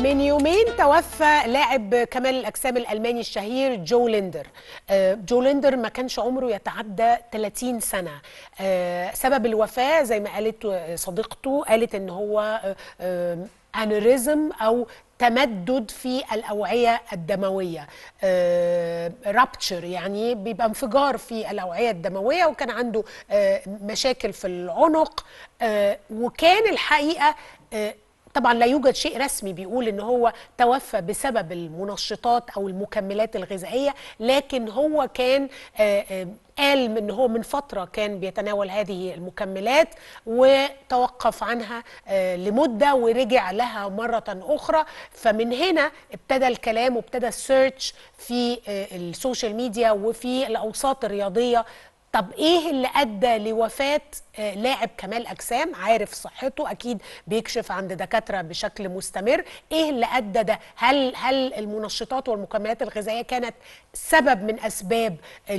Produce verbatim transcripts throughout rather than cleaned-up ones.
من يومين توفى لاعب كمال الأجسام الألماني الشهير جو ليندر. جو ليندر ما كانش عمره يتعدى ثلاثين سنة. سبب الوفاة زي ما قالت صديقته، قالت إن هو أنوريزم أو تمدد في الأوعية الدموية، رابتشر، يعني بيبقى انفجار في الأوعية الدموية، وكان عنده مشاكل في العنق. وكان الحقيقة طبعا لا يوجد شيء رسمي بيقول ان هو توفى بسبب المنشطات او المكملات الغذائيه، لكن هو كان قال ان هو من فتره كان بيتناول هذه المكملات وتوقف عنها لمده ورجع لها مره اخرى. فمن هنا ابتدى الكلام وابتدى السيرش في السوشيال ميديا وفي الاوساط الرياضيه. طب ايه اللي ادى لوفاه لاعب كمال اجسام عارف صحته، اكيد بيكشف عند دكاتره بشكل مستمر؟ ايه اللي ادى ده؟ هل هل المنشطات والمكملات الغذائيه كانت سبب من اسباب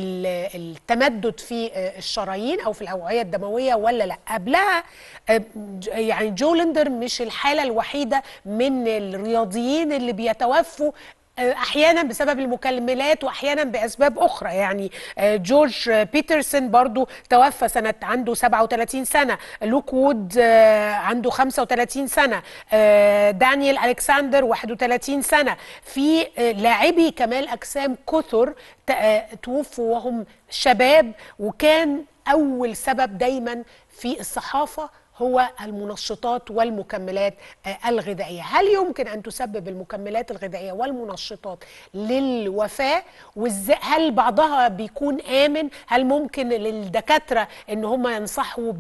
التمدد في الشرايين او في الاوعيه الدمويه ولا لا؟ قبلها يعني جو ليندر مش الحاله الوحيده من الرياضيين اللي بيتوفوا احيانا بسبب المكملات واحيانا باسباب اخرى. يعني جورج بيترسون برضو توفى سنه عنده سبعة وثلاثين سنه، لوك وود عنده خمسة وثلاثين سنه، دانيال الكسندر واحد وثلاثين سنه. في لاعبي كمال اجسام كثر توفوا وهم شباب، وكان اول سبب دايما في الصحافه هو المنشطات والمكملات الغذائية. هل يمكن أن تسبب المكملات الغذائية والمنشطات للوفاة؟ هل بعضها بيكون آمن؟ هل ممكن للدكاترة أن هم ينصحوا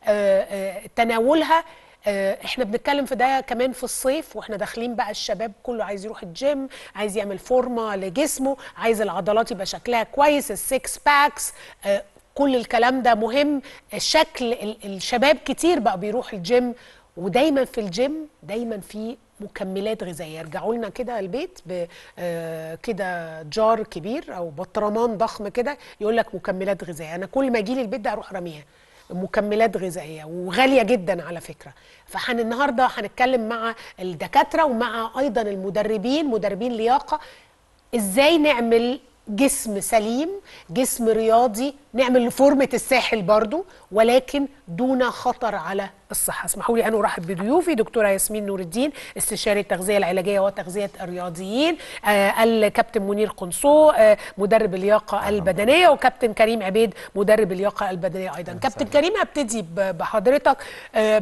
بتناولها؟ احنا بنتكلم في ده كمان في الصيف، واحنا داخلين بقى الشباب كله عايز يروح الجيم، عايز يعمل فورمة لجسمه، عايز العضلات يبقى شكلها كويس، السيكس باكس، كل الكلام ده مهم. الشكل الشباب كتير بقى بيروح الجيم، ودايما في الجيم دايما في مكملات غذائيه. يرجعوا لنا كده البيت كده جار كبير او بطرمان ضخم كده يقول لك مكملات غذائيه. انا كل ما اجي لي البيت ده اروح رميها، مكملات غذائيه وغاليه جدا على فكره. فحن النهارده هنتكلم مع الدكاتره ومع ايضا المدربين، مدربين لياقه، ازاي نعمل جسم سليم، جسم رياضي، نعمل فورمة الساحل برضو ولكن دون خطر على الصحة. اسمحوا لي أن أرحب بضيوفي: دكتورة ياسمين نور الدين، استشاري التغذية العلاجية وتغذية الرياضيين، آه الكابتن منير قنصو، آه مدرب اللياقة البدنية، وكابتن كريم عبيد مدرب اللياقة البدنية أيضا. كابتن كريم، هبتدي بحضرتك. آه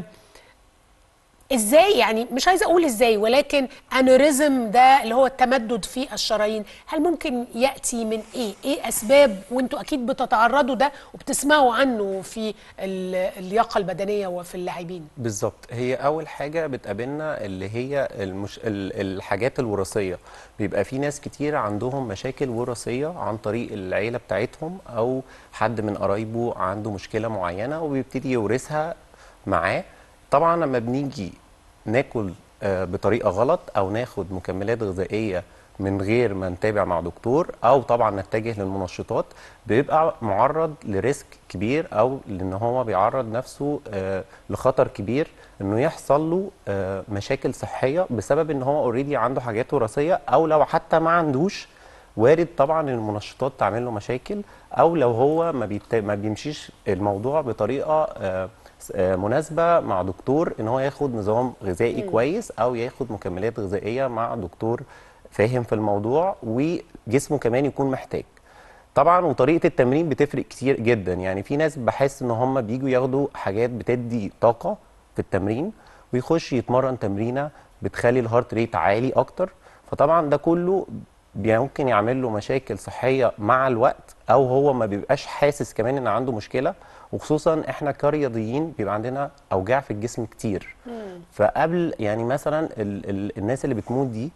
ازاي، يعني مش عايزه اقول ازاي، ولكن انوريزم ده اللي هو التمدد في الشرايين، هل ممكن ياتي من ايه؟ ايه اسباب؟ وانتوا اكيد بتتعرضوا ده وبتسمعوا عنه في اللياقه البدنيه وفي اللاعبين. بالظبط. هي اول حاجه بتقابلنا اللي هي المش... الحاجات الوراثيه. بيبقى في ناس كتير عندهم مشاكل وراثيه عن طريق العيله بتاعتهم، او حد من قرايبه عنده مشكله معينه وبيبتدي يورثها معاه. طبعا لما بنيجي ناكل بطريقه غلط او ناخد مكملات غذائيه من غير ما نتابع مع دكتور، او طبعا نتجه للمنشطات، بيبقى معرض لريسك كبير، او لان هو بيعرض نفسه لخطر كبير انه يحصل له مشاكل صحيه بسبب ان هو اوريدي عنده حاجات وراثيه، او لو حتى ما عندوش وارد طبعا المنشطات تعمل له مشاكل، او لو هو ما, بيت... ما بيمشيش الموضوع بطريقه مناسبه مع دكتور، ان هو ياخد نظام غذائي م. كويس، او ياخد مكملات غذائيه مع دكتور فاهم في الموضوع، وجسمه كمان يكون محتاج. طبعا وطريقه التمرين بتفرق كتير جدا. يعني في ناس بحس ان هم بيجوا ياخدوا حاجات بتدي طاقه في التمرين ويخش يتمرن تمرينه بتخلي الهارت ريت عالي اكتر، فطبعا ده كله ممكن يعمل له مشاكل صحيه مع الوقت، او هو ما بيبقاش حاسس كمان ان عنده مشكله. وخصوصا احنا كرياضيين بيبقى عندنا اوجاع في الجسم كتير. مم. فقبل يعني مثلا ال ال الناس اللي بتموت دي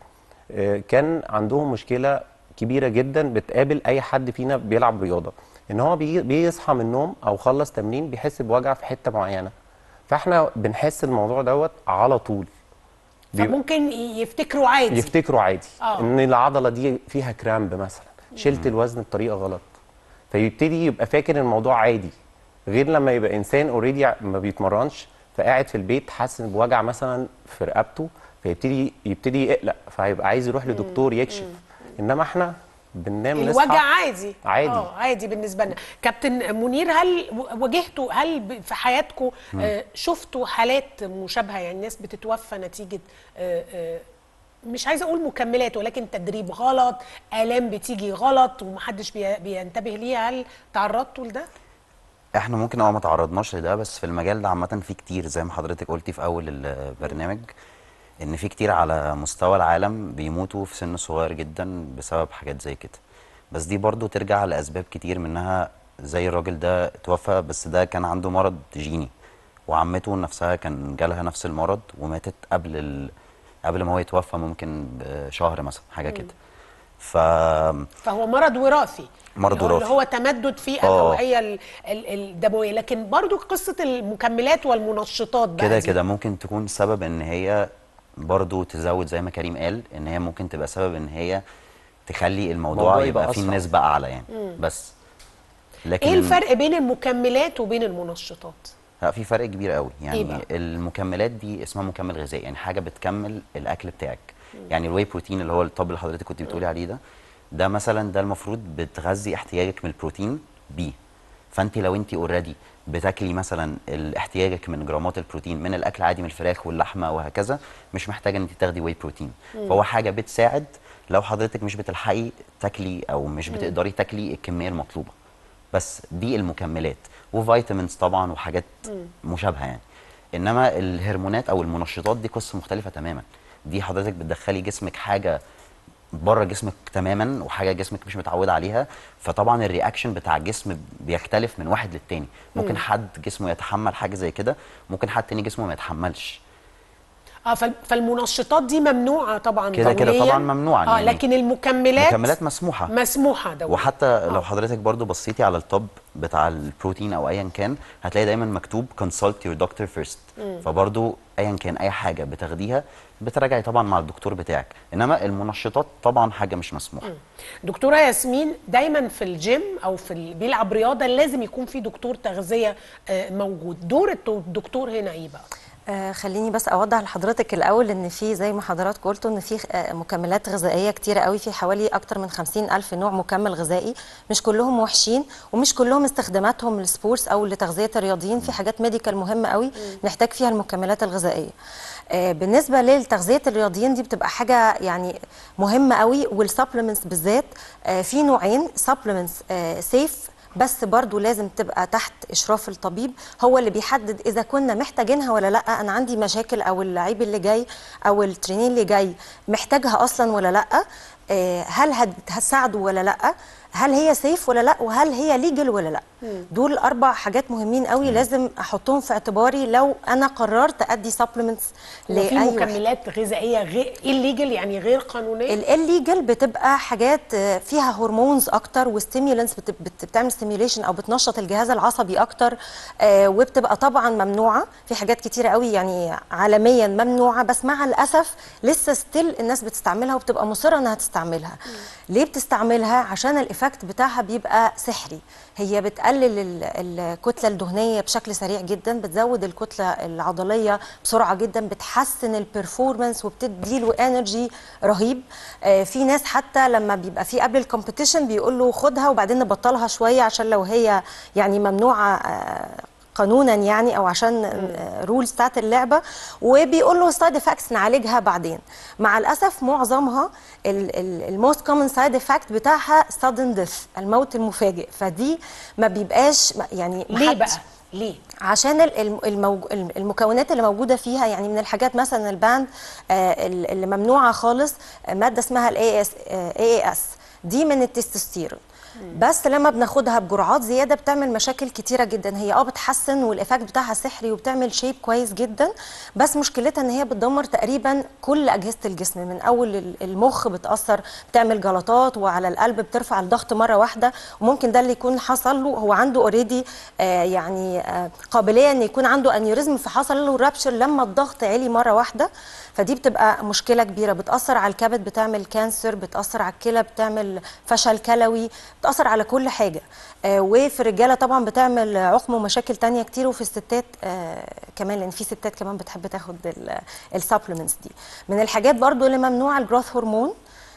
كان عندهم مشكله كبيره جدا بتقابل اي حد فينا بيلعب رياضه، ان هو بيصحى من النوم او خلص تمرين بيحس بوجع في حته معينه. فاحنا بنحس الموضوع دوت على طول، فممكن يفتكروا عادي يفتكروا عادي أوه. ان العضله دي فيها كرامب مثلا، شلت الوزن بطريقه غلط، فيبتدي يبقى فاكر الموضوع عادي. غير لما يبقى انسان اوريدي ما بيتمرنش، فقاعد في البيت حاسس بوجع مثلا في رقبته، فيبتدي يبتدي يقلق، فهيبقى عايز يروح لدكتور يكشف. انما احنا بننام نصحى الوجع عادي عادي اه عادي بالنسبه لنا. كابتن منير، هل واجهتوا، هل ب- في حياتكم آه شفتوا حالات مشابهه، يعني ناس بتتوفى نتيجه آه آه مش عايزه اقول مكملات، ولكن تدريب غلط، الام بتيجي غلط ومحدش بي- بينتبه ليها؟ هل تعرضتوا لده؟ احنا ممكن اه ما تعرضناش لده، بس في المجال ده عامه في كتير زي ما حضرتك قلتي في اول البرنامج، ان في كتير على مستوى العالم بيموتوا في سن صغير جدا بسبب حاجات زي كده. بس دي برضو ترجع لاسباب كتير، منها زي الراجل ده اتوفى بس ده كان عنده مرض جيني، وعمته نفسها كان جالها نفس المرض وماتت قبل ال... قبل ما هو يتوفى ممكن بشهر مثلا حاجه كده. ف فهو مرض وراثي، مرض اللي هو- اللي وراثي. هو تمدد في آه. الاوعيه ال- ال- الدمويه. لكن برضو قصه المكملات والمنشطات بقى كده دي. كده ممكن تكون سبب ان هي برضو تزود، زي ما كريم قال، ان هي ممكن تبقى سبب ان هي تخلي الموضوع الموضوع يبقى يبقى فيه أسرع. نسبة اعلى يعني. بس لكن ايه الم- الفرق بين المكملات وبين المنشطات؟ لا، في فرق كبير قوي إيه يعني. بقى؟ المكملات دي اسمها مكمل غذائي، يعني حاجه بتكمل الاكل بتاعك. يعني الواي بروتين اللي هو الطب اللي حضرتك كنت بتقولي عليه ده، ده مثلا ده المفروض بتغذي احتياجك من البروتين بيه. فانت لو انت اوريدي بتاكلي مثلا ال- احتياجك من جرامات البروتين من الاكل عادي، من الفراخ واللحمه وهكذا، مش محتاجه ان انت تاخدي واي بروتين. فهو حاجه بتساعد لو حضرتك مش بتلحقي تاكلي او مش بتقدري تاكلي الكميه المطلوبه. بس دي المكملات، وفيتامينز طبعا وحاجات مشابهه يعني. انما الهرمونات او المنشطات دي قصه مختلفه تماما. دي حضرتك بتدخلي جسمك حاجه بره جسمك تماما، وحاجه جسمك مش متعود عليها، فطبعا الرياكشن بتاع الجسم بيختلف من واحد للتاني. ممكن حد جسمه يتحمل حاجه زي كده، ممكن حد تاني جسمه ما يتحملش. اه فال- فالمنشطات دي ممنوعه طبعا كده كده دولياً. طبعا ممنوعه اه يعني. لكن المكملات مكملات مسموحه. مسموحه دوليا. وحتى لو آه. حضرتك برضو بصيتي على الطب بتاع البروتين او ايا كان، هتلاقي دايما مكتوب consult your doctor first. فبرضو ايا كان اي حاجه بتاخديها بتراجعي طبعا مع الدكتور بتاعك. انما المنشطات طبعا حاجه مش مسموحه. دكتوره ياسمين، دايما في الجيم او في ال- بيلعب رياضه لازم يكون في دكتور تغذيه آه، موجود. دور الت- الدكتور هنا ايه بقى؟ آه خليني بس اوضح لحضرتك الاول ان في زي ما حضراتكم قلتوا ان في آه مكملات غذائيه كتيره قوي، في حوالي اكتر من خمسين الف نوع مكمل غذائي. مش كلهم وحشين ومش كلهم استخداماتهم للسبورتس او لتغذيه الرياضيين. في حاجات ميديكال مهمه قوي نحتاج فيها المكملات الغذائيه. آه بالنسبه لتغذيه الرياضيين دي بتبقى حاجه يعني مهمه قوي، والسبلمنتس بالذات. آه في نوعين سبلمنتس آه سيف، بس برضو لازم تبقى تحت إشراف الطبيب، هو اللي بيحدد إذا كنا محتاجينها ولا لأ. أنا عندي مشاكل أو اللعيب اللي جاي أو الترينين اللي جاي محتاجها أصلا ولا لأ، آه، هل هت- هتساعده ولا لأ، هل هي سيف ولا لأ، وهل هي ليجل ولا لأ. دول أربع حاجات مهمين قوي لازم أحطهم في اعتباري لو أنا قررت أدي سبلمنتس هو لأي في واحد. مكملات غذائيه غير الليجل، يعني غير قانونيه؟ الليجل بتبقى حاجات آه، فيها هرمونز اكتر وستيمولانس، بتعمل ستيميوليشن او بتنشط الجهاز العصبي اكتر، آه، وبتبقى طبعا ممنوعه في حاجات كتيره قوي يعني عالميا ممنوعه، بس مع الاسف لسه ستيل الناس بتستعملها وبتبقى مصره انها تستعملها. ليه بتستعملها؟ عشان الايفكت بتاعها بيبقى سحري. هي بتقلل ال- الكتله الدهنيه بشكل سريع جدا، بتزود الكتله العضليه بسرعه جدا، بتحسن البرفورمانس وبتدي له انرجي رهيب. آه، في ناس حتى لما بيبقى في قبل الكومبيتيشن بيقول له خدها وبعدين نبطلها شويه عشان لو هي يعني ممنوعه آه، قانونا يعني، او عشان رولز بتاعت اللعبه، وبيقول له سايد افكتس نعالجها بعدين. مع الاسف معظمها الموست كومن سايد افكت بتاعها sudden death، الموت المفاجئ. فدي ما بيبقاش يعني ليه محدش- بقى؟ ليه؟ عشان ال- الم- الموج- المكونات اللي موجوده فيها، يعني من الحاجات مثلا الباند آه، اللي ممنوعه خالص آه، ماده اسمها الاي اس اي اس، دي من التستوستيرون. بس لما بناخدها بجرعات زياده بتعمل مشاكل كتيره جدا. هي اه بتحسن والايفكت بتاعها سحري وبتعمل شيب كويس جدا، بس مشكلتها ان هي بتدمر تقريبا كل اجهزه الجسم، من اول ال- المخ بتاثر، بتعمل جلطات، وعلى القلب بترفع الضغط مره واحده. وممكن ده اللي يكون حصل له، هو عنده اوريدي آه يعني آه قابليه ان يكون عنده انيوريزم، فحصل له رابشر لما الضغط عالي مره واحده. فدي بتبقى مشكله كبيره، بتاثر على الكبد، بتعمل كانسر، بتاثر على الكلى، بتعمل فشل كلوي، بتأثر بتاثر على كل حاجه. آه وفي الرجاله طبعا بتعمل عقم ومشاكل تانية كتير، وفي الستات آه كمان، لان في ستات كمان بتحب تاخد السبلمنتس دي. من الحاجات برضو اللي ممنوعه الجروث هرمون،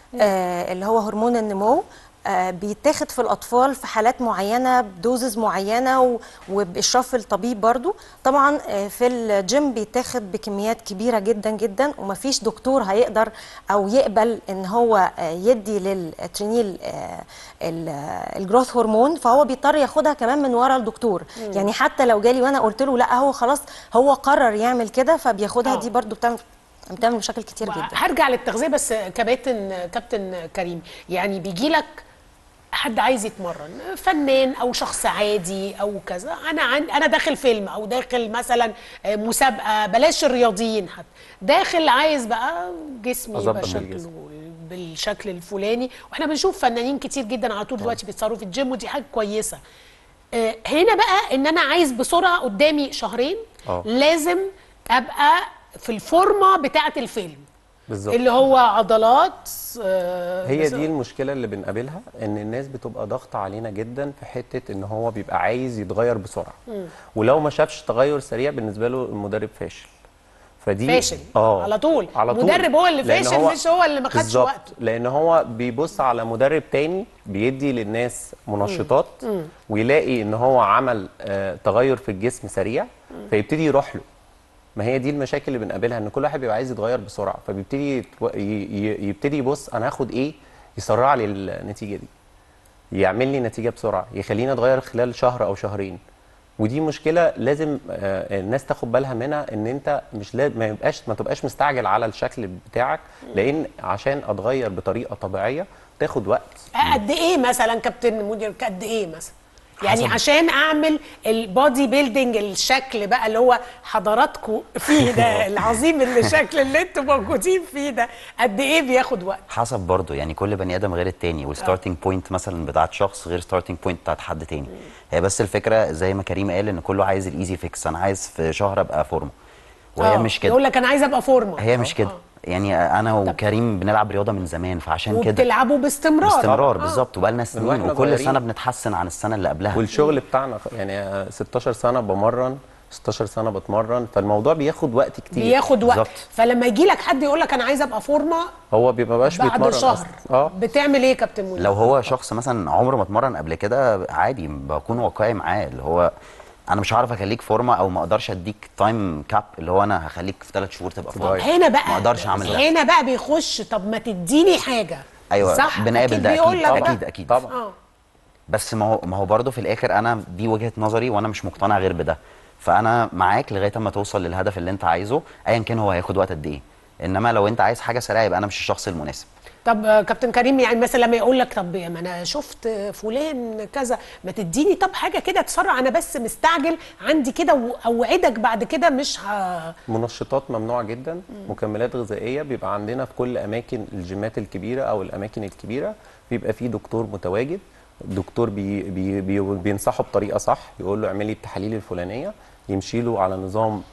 آه اللي هو هرمون النمو. آه بيتاخد في الأطفال في حالات معينة بدوزز معينة وبإشراف الطبيب برضو. طبعا آه في الجيم بيتاخد بكميات كبيرة جدا جدا، ومفيش دكتور هيقدر أو يقبل إن هو آه يدي للترينيل آه الجروث هرمون، فهو بيضطر ياخدها كمان من ورا الدكتور. مم. يعني حتى لو جالي وأنا قلت له لا، هو خلاص هو قرر يعمل كده، فبياخدها. أوه. دي برضو بتعمل بتعمل مشاكل كتير جدا. هرجع للتغذيه بس. كابتن كابتن كريم، يعني بيجي لك حد عايز يتمرن، فنان او شخص عادي او كذا، انا عن انا داخل فيلم او داخل مثلا مسابقه، بلاش الرياضيين حتى، داخل عايز بقى جسمي يبقى شكله بالشكل الفلاني، واحنا بنشوف فنانين كتير جدا على طول دلوقتي بيتصوروا في الجيم، ودي حاجه كويسه. هنا بقى ان انا عايز بسرعه، قدامي شهرين أوه. لازم ابقى في الفورمه بتاعه الفيلم بالظبط، اللي هو عضلات. آه هي دي المشكله اللي بنقابلها، ان الناس بتبقى ضغط علينا جدا في حته ان هو بيبقى عايز يتغير بسرعه، مم. ولو ما شافش تغير سريع بالنسبه له المدرب فاشل. فدي فاشل اه على طول، على طول المدرب هو اللي فاشل، هو مش هو اللي ما خدش وقته، لان هو بيبص على مدرب تاني بيدي للناس منشطات، مم. ويلاقي ان هو عمل آه تغير في الجسم سريع، مم. فيبتدي يروح له. ما هي دي المشاكل اللي بنقابلها، ان كل واحد بيبقى عايز يتغير بسرعه، فبيبتدي يبتدي يبص انا هاخد ايه يسرع لي النتيجه دي، يعمل لي نتيجه بسرعه، يخليني اتغير خلال شهر او شهرين. ودي مشكله لازم الناس تاخد بالها منها، ان انت مش لازم ما يبقاش ما تبقاش مستعجل على الشكل بتاعك، لان عشان اتغير بطريقه طبيعيه تاخد وقت. قد ايه مثلا كابتن مدير، قد ايه مثلا؟ يعني حسب. عشان اعمل البودي بيلدينج، الشكل بقى اللي هو حضراتكم فيه ده العظيم، اللي الشكل اللي انتم موجودين فيه ده، قد ايه بياخد وقت؟ حسب برضه، يعني كل بني ادم غير التاني، والستارتنج بوينت مثلا بتاعت شخص غير ستارتنج بوينت بتاعت حد تاني. مم. هي بس الفكره زي ما كريم قال، ان كله عايز الايزي فيكس، انا عايز في شهر ابقى فورمه، وهي مش كده. يقول لك انا عايز ابقى فورمه، هي مش كده. يعني انا وكريم بنلعب رياضه من زمان، فعشان كده وبتلعبوا باستمرار باستمرار بالظبط، وبقالنا سنين، وكل سنه بنتحسن عن السنه اللي قبلها. والشغل بتاعنا يعني ستاشر سنه بمرن، ستاشر سنه بتمرن، فالموضوع بياخد وقت كتير، بياخد وقت بالزبط. فلما يجي لك حد يقول لك انا عايز ابقى فورمه، هو بيبقى باش بيتمرن بعد شهر اه بتعمل ايه كابتن منى؟ لو هو شخص مثلا عمره ما اتمرن قبل كده، عادي بكون واقعي معاه، اللي هو انا مش هعرف اخليك فورمه، او ما اقدرش اديك تايم كاب اللي هو انا هخليك في ثلاث شهور تبقى فورمه. هنا بقى ما اقدرش اعمل ده. هنا بقى بيخش، طب ما تديني حاجه. ايوه صح، بنقابل ده اكيد طبعا. اكيد اكيد طبعا. آه. بس ما هو ما هو برضه في الاخر انا دي وجهه نظري، وانا مش مقتنع غير بده، فانا معاك لغايه اما توصل للهدف اللي انت عايزه، ايا كان هو هياخد وقت قد ايه. انما لو انت عايز حاجه سريعه، يبقى انا مش الشخص المناسب. طب كابتن كريم، يعني مثلا لما يقول لك طب ما انا شفت فلان كذا، ما تديني طب حاجه كده تسرع، انا بس مستعجل عندي كده، واوعدك بعد كده مش ه... منشطات ممنوعه جدا. مم. مكملات غذائيه بيبقى عندنا في كل اماكن الجيمات الكبيره او الاماكن الكبيره، بيبقى في دكتور متواجد، دكتور بي بي بي بينصحه بطريقه صح، يقول له اعمل لي التحاليل الفلانيه، يمشي له على نظام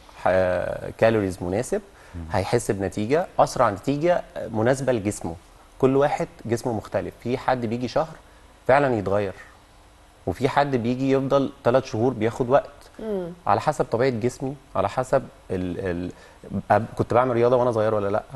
كالوريز مناسب، هيحس بنتيجه اسرع، نتيجه مناسبه لجسمه. كل واحد جسمه مختلف، في حد بيجي شهر فعلا يتغير، وفي حد بيجي يفضل ثلاث شهور بياخد وقت. مم. على حسب طبيعه جسمي، على حسب ال ال كنت بعمل رياضه وانا صغير ولا لا،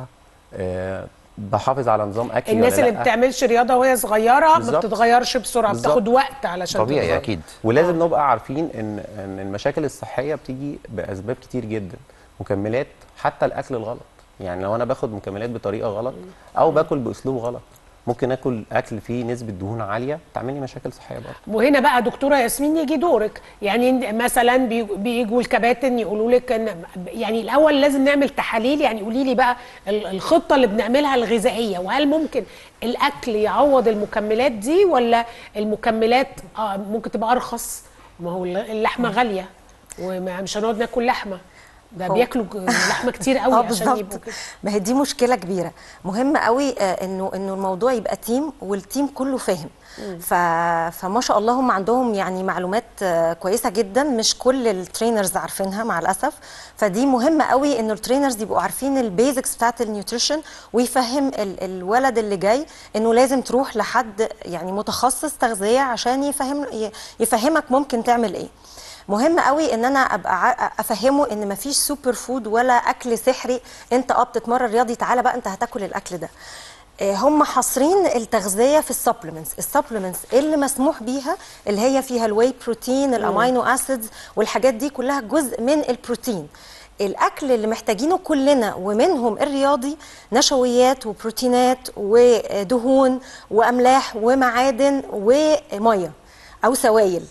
أه بحافظ على نظام اكلي الناس ولا اللي ما بتعملش رياضه وهي صغيره بالزبط. ما بتتغيرش بسرعه، بالزبط. بتاخد وقت علشان طبيعي تتغير. اكيد. ولازم آه. نبقى عارفين ان ان المشاكل الصحيه بتيجي باسباب كتير جدا، مكملات، حتى الاكل الغلط. يعني لو انا باخد مكملات بطريقه غلط، او باكل باسلوب غلط، ممكن اكل اكل فيه نسبه دهون عاليه تعمل لي مشاكل صحيه برضه. وهنا بقى دكتوره ياسمين يجي دورك، يعني مثلا بيجوا الكباتن يقولوا لك ان يعني الاول لازم نعمل تحاليل، يعني قولي لي بقى الخطه اللي بنعملها الغذائيه، وهل ممكن الاكل يعوض المكملات دي، ولا المكملات آه ممكن تبقى ارخص؟ ما هو اللحمه غاليه ومش هنقعد ناكل لحمه. ده هو- بياكلوا لحمه كتير قوي اه عشان بالظبط. يبقوا كده. ما هي دي مشكله كبيره. مهم قوي آه، انه انه الموضوع يبقى تيم والتيم كله فاهم. ف... فما شاء الله هم عندهم يعني معلومات آه، كويسه جدا، مش كل الترينرز عارفينها مع الاسف. فدي مهمه قوي انه الترينرز يبقوا عارفين البيزكس بتاعت النيوتريشن، ويفهم ال... الولد اللي جاي انه لازم تروح لحد يعني متخصص تغذيه عشان يفهم ي- يفهمك ممكن تعمل ايه. مهم قوي ان انا ابقى ع- افهمه ان مفيش سوبر فود ولا اكل سحري. انت اه بتتمرن رياضي، تعالى بقى انت هتاكل الاكل ده. آه، هم حاصرين التغذيه في السبلمنتس. السبلمنتس اللي مسموح بيها اللي هي فيها الواي بروتين، الامينو اسيدز، والحاجات دي كلها جزء من البروتين. الاكل اللي محتاجينه كلنا ومنهم الرياضي نشويات وبروتينات ودهون واملاح ومعادن وميه او سوائل.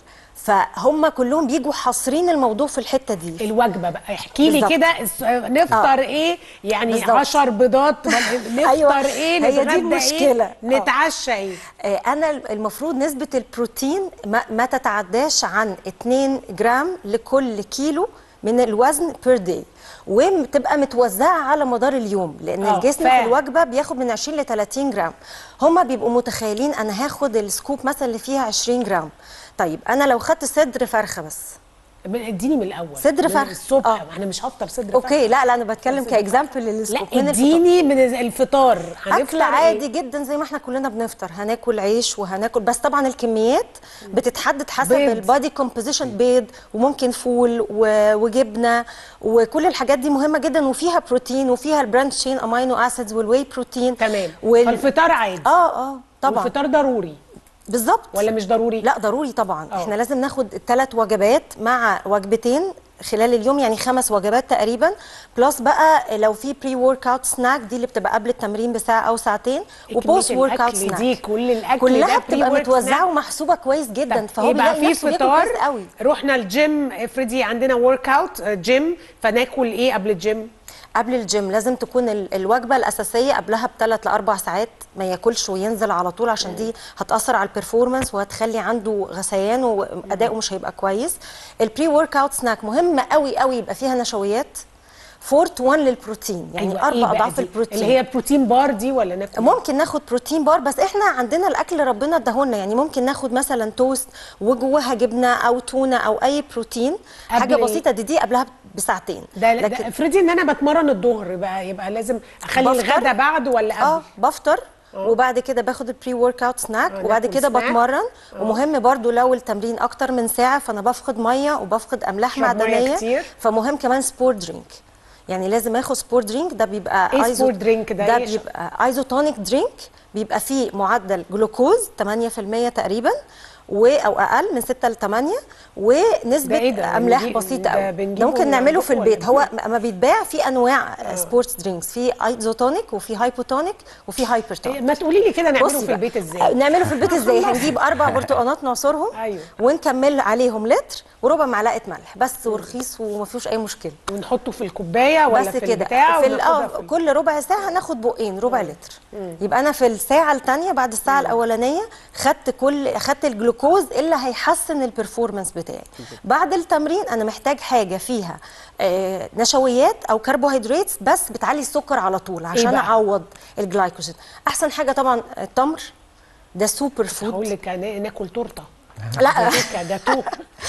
فهم كلهم بيجوا حاصرين الموضوع في الحته دي. الوجبه بقى احكي لي بالظبط. كده الس- نفطر آه. ايه يعني؟ بالظبط. عشر بيضات نفطر أيوة، ايه؟ هي دي نتغدى المشكلة. ايه؟ نتعشى ايه؟ آه، انا المفروض نسبه البروتين ما, ما تتعداش عن اتنين جرام لكل كيلو من الوزن بير داي، وتبقى متوزعه على مدار اليوم، لان آه، الجسم فاهم. في الوجبه بياخد من عشرين ل تلاتين جرام. هما بيبقوا متخيلين انا هاخد السكوب مثلا اللي فيها عشرين جرام. طيب انا لو خدت صدر فرخه بس، اديني من الاول. صدر من فرخ. الصبح. آه. انا مش هفطر صدر فرخ. اوكي، لا لا انا بتكلم صدر كاكزامبل لا للسكوب من الفطار. اديني من الفطار. هنفطر اكل عادي إيه؟ جدا زي ما احنا كلنا بنفطر، هناكل عيش وهناكل، بس طبعا الكميات بتتحدد حسب بيض. البادي كومبوزيشن. بيض وممكن فول و- وجبنه وكل الحاجات دي مهمه جدا، وفيها بروتين وفيها البرانش تشين امينو اسيدز والواي بروتين. تمام. وال... فالفطار عادي. اه اه طبعا والفطار ضروري بالظبط. ولا مش ضروري؟ لا ضروري طبعا. أوه. احنا لازم ناخد ثلاث وجبات مع وجبتين خلال اليوم، يعني خمس وجبات تقريبا، بلس بقى لو في بري ورك اوت سناك دي اللي بتبقى قبل التمرين بساعه او ساعتين، وبوست ورك اوت الأكل سناك. دي كل الاكل كلها ده بتبقى pre-work متوزعه snack. ومحسوبه كويس جدا، طب فهو يبقى بيلاقي في نفسه بياكل فطار، كويس قوي. رحنا الجيم، افرضي عندنا ورك اوت جيم، فناكل ايه قبل الجيم؟ قبل الجيم لازم تكون ال- الوجبه الاساسيه قبلها بثلاث لاربع ساعات، ما ياكلش وينزل على طول، عشان دي هتاثر على البرفورمانس وهتخلي عنده غثيان واداؤه مش هيبقى كويس. البري ورك اوت سناك مهم قوي قوي يبقى فيها نشويات أربعة to واحد للبروتين، يعني أيوة، إيه اربع بقى اضعاف دي؟ البروتين. اللي هي بروتين بار دي ولا ناكل؟ ممكن ناخد بروتين بار، بس احنا عندنا الاكل ربنا اداهولنا، يعني ممكن ناخد مثلا توست وجواها جبنه او تونه او اي بروتين، قبل حاجه إيه؟ بسيطه. دي دي قبلها بساعتين. ده, ده افرضي ان انا بتمرن الظهر بقى، يبقى لازم اخلي بفطر. الغدا بعد ولا قبل؟ اه بفطر وبعد كده باخد البري ورك اوت سناك، آه، وبعد ناكل كده سناك. بتمرن. ومهم برضو لو التمرين اكتر من ساعه فانا بفقد ميه وبفقد املاح اشرب مية معدنيه، كتير. فمهم كمان سبورت درينك، يعني لازم اخد سبورت درينك. ده بيبقى إيه ايزو سبورت درينك ده؟ ده إيه؟ بيبقى ايزوتونيك درينك، بيبقى فيه معدل جلوكوز ثمانية في المية تقريبا و او اقل من ستة ل ثمانية، ونسبه ده إيه ده؟ املاح بنجيب- بسيطه ده قوي. بنجيبه ده ممكن من نعمله في عندكم البيت. ولا هو اما بيتباع في انواع سبورتس درينكس، في ايزوتونيك وفي هايبوتونيك وفي هايبرتونيك. إيه، ما تقولي لي كده نعمله بصي في بقى، البيت ازاي؟ نعمله في البيت ازاي؟ هنجيب اربع برتقانات نعصرهم أيوة. ونكمل عليهم لتر وربع معلقه ملح بس، ورخيص وما فيهوش اي مشكله. ونحطه في الكوبايه ولا بس في كده البتاع في ال- وناخدها اه في ال- كل ربع ساعه هناخد بقين ربع لتر. يبقى انا في الساعه الثانيه بعد الساعه الاولانيه خدت كل خدت الجلوكوز اللي هيحسن البرفورمانس بتاعي. بعد التمرين انا محتاج حاجه فيها آه نشويات او كربوهيدرات بس بتعلي السكر على طول عشان بقى؟ اعوض الجلايكوجين. احسن حاجه طبعا التمر، ده سوبر فود. هقول لك هنا- ناكل تورته. لا كيكه جاتوه.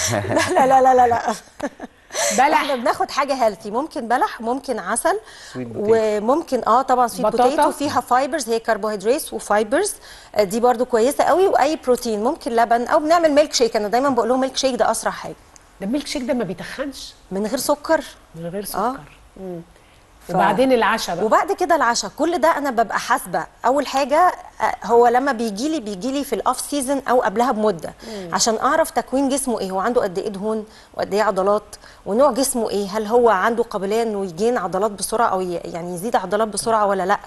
لا لا لا لا لا بلح. احنا بناخد حاجه هيلثي، ممكن بلح، ممكن عسل، Sweet potato. وممكن اه طبعا سويت بطاطا. بوتيتو فيها فايبرز، هي كربوهيدرات وفايبرز، آه، دي برضو كويسه قوي. واي بروتين، ممكن لبن او بنعمل ميلك شيك. انا دايما بقول لهم ميلك شيك ده اسرع حاجه، ده الميلك شيك ده ما بيتخنش من غير سكر. من غير سكر. آه. مم. وبعدين العشاء بقى. وبعد كده العشاء، كل ده انا ببقى حاسبه. اول حاجه آه، هو لما بيجي لي بيجي لي في الاوف سيزون او قبلها بمده، عشان اعرف تكوين جسمه ايه، هو عنده قد ايه دهون وقد ايه عضلات، ونوع جسمه ايه، هل هو عنده قابليه انه يجين عضلات بسرعه او ي- يعني يزيد عضلات بسرعه ولا لا.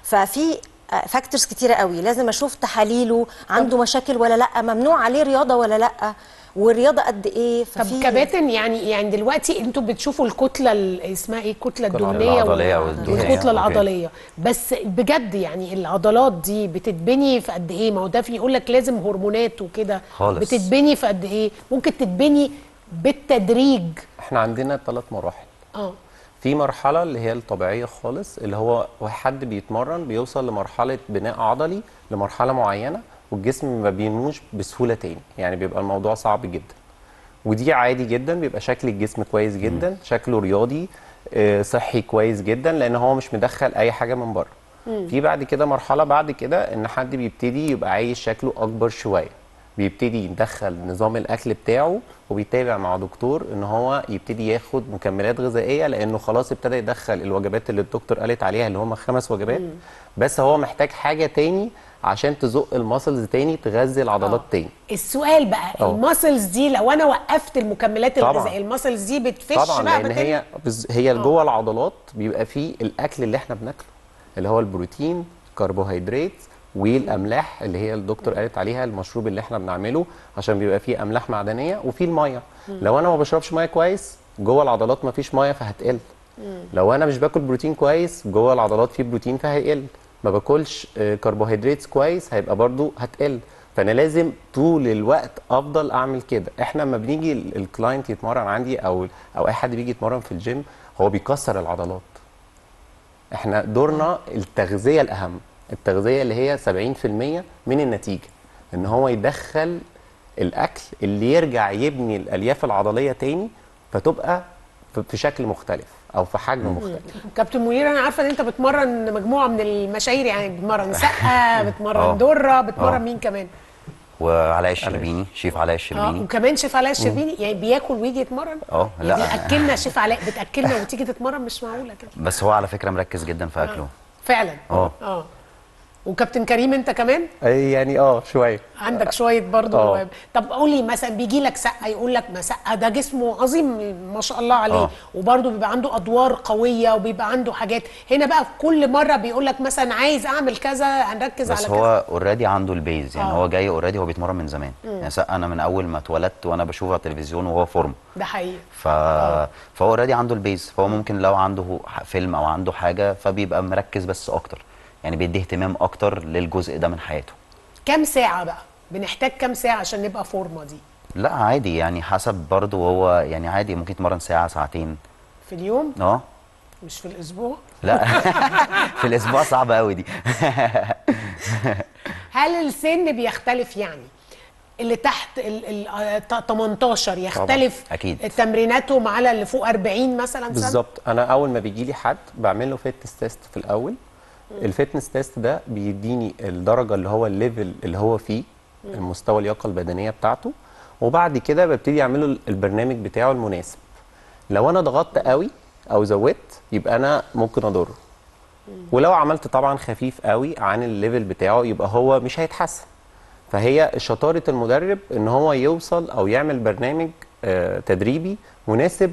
ففي فاكتورز كتيره قوي لازم اشوف تحاليله، عنده مشاكل ولا لا، ممنوع عليه رياضه ولا لا، والرياضه قد ايه. طب ففي كباتن، يعني يعني دلوقتي انتوا بتشوفوا الكتله ال- اسمها ايه، الكتله الكتلة الدهنيه العضلية وال- والدهنية، والكتله أوكي. العضليه، بس بجد يعني العضلات دي بتتبني في قد ايه؟ ما هو ده في يقول لك لازم هرمونات وكده، خالص. بتتبني في قد ايه؟ ممكن تتبني بالتدريج. احنا عندنا ثلاث مراحل. اه في مرحله اللي هي الطبيعيه خالص، اللي هو حد بيتمرن بيوصل لمرحله بناء عضلي لمرحله معينه والجسم ما بينموش بسهوله تاني، يعني بيبقى الموضوع صعب جدا. ودي عادي جدا، بيبقى شكل الجسم كويس جدا، م. شكله رياضي آه، صحي كويس جدا، لان هو مش مدخل اي حاجه من بره. في بعد كده مرحله بعد كده ان حد بيبتدي يبقى عايز شكله اكبر شويه، بيبتدي يدخل نظام الاكل بتاعه وبيتابع مع دكتور ان هو يبتدي ياخد مكملات غذائيه، لانه خلاص ابتدى يدخل الوجبات اللي الدكتور قالت عليها اللي هم خمس وجبات. مم. بس هو محتاج حاجه تاني عشان تزق الماسلز تاني، تغذي العضلات أوه. تاني. السؤال بقى أوه. الماسلز دي لو انا وقفت المكملات الغذائيه الماسلز دي بتفش طبعا بقى لان هي هي جوه العضلات بيبقى فيه الاكل اللي احنا بناكله اللي هو البروتين، الكربوهيدرات، والاملاح اللي هي الدكتور قالت عليها المشروب اللي احنا بنعمله عشان بيبقى فيه املاح معدنيه، وفيه الميه. لو انا ما بشربش ميه كويس جوه العضلات ما فيش ميه فهتقل. مم. لو انا مش باكل بروتين كويس جوه العضلات فيه بروتين فهيقل. ما باكلش كربوهيدرات كويس هيبقى برضو هتقل. فانا لازم طول الوقت افضل اعمل كده. احنا لما بنيجي الكلاينت يتمرن عندي او او اي حد بيجي يتمرن في الجيم هو بيكسر العضلات. احنا دورنا التغذيه الاهم، التغذيه اللي هي سبعين في المية من النتيجه، ان هو يدخل الاكل اللي يرجع يبني الالياف العضليه تاني فتبقى في شكل مختلف او في حجم مختلف. كابتن منير، انا عارفه ان انت بتمرن مجموعه من المشاهير، يعني بتمرن سقا، بتمرن دره، بتمرن مين كمان؟ وعلاء الشربيني، شيف علاء الشربيني. اه وكمان شيف علاء الشربيني يعني بياكل ويجي يتمرن؟ اه لا بياكلنا شيف علاء، بتاكلنا وتيجي تتمرن؟ مش معقوله كده. بس هو على فكره مركز جدا في اكله. آه. فعلا. اه اه وكابتن كريم انت كمان؟ يعني اه شويه عندك شويه برضه مواهب. طب قولي مثلا بيجي لك سقا يقول لك ما سقا ده جسمه عظيم ما شاء الله عليه، أوه. وبرضه بيبقى عنده ادوار قويه وبيبقى عنده حاجات. هنا بقى في كل مره بيقول لك مثلا عايز اعمل كذا، هنركز على كذا. بس هو اوريدي عنده البيز، يعني أوه. هو جاي اوريدي، هو بيتمرن من زمان. مم. يعني سقا انا من اول ما اتولدت وانا بشوفه على التلفزيون وهو فورم. ده حقيقي. ف... فهو اوريدي عنده البيز، فهو ممكن لو عنده فيلم او عنده حاجه فبيبقى مركز بس اكتر، يعني بيدي اهتمام اكتر للجزء ده من حياته. كام ساعه بقى بنحتاج؟ كام ساعه عشان نبقى فورمه دي؟ لا عادي، يعني حسب برضه هو، يعني عادي ممكن يتمرن ساعه ساعتين في اليوم. اه مش في الاسبوع؟ لا في الاسبوع صعبه قوي دي. هل السن بيختلف؟ يعني اللي تحت ال تمنتاشر يختلف طبعا. اكيد تمريناتهم على اللي فوق أربعين مثلا؟ بالظبط. انا اول ما بيجي لي حد بعمل له فيتنس تيست في الاول. الفيتنس تيست ده بيديني الدرجه اللي هو الليفل اللي هو فيه، المستوى اللياقه البدنيه بتاعته، وبعد كده ببتدي اعمل له البرنامج بتاعه المناسب. لو انا ضغطت قوي او زودت يبقى انا ممكن اضره، ولو عملت طبعا خفيف قوي عن الليفل بتاعه يبقى هو مش هيتحسن. فهي شطاره المدرب ان هو يوصل او يعمل برنامج آه تدريبي مناسب